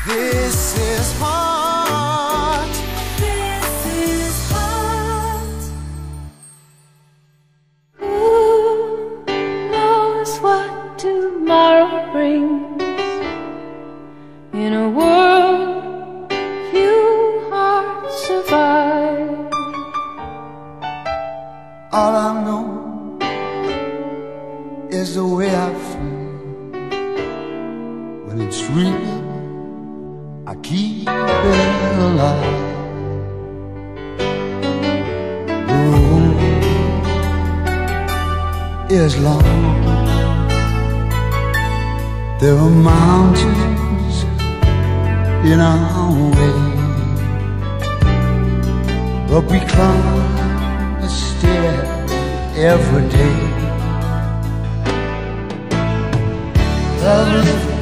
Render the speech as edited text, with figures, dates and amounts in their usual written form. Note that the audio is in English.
This is hard. This is hard. Who knows what tomorrow brings? In a world few hearts survive. All I know is the way I feel. When it's real, I keep it alive. The road is long. There are mountains in our way, but we climb a stair every day. Love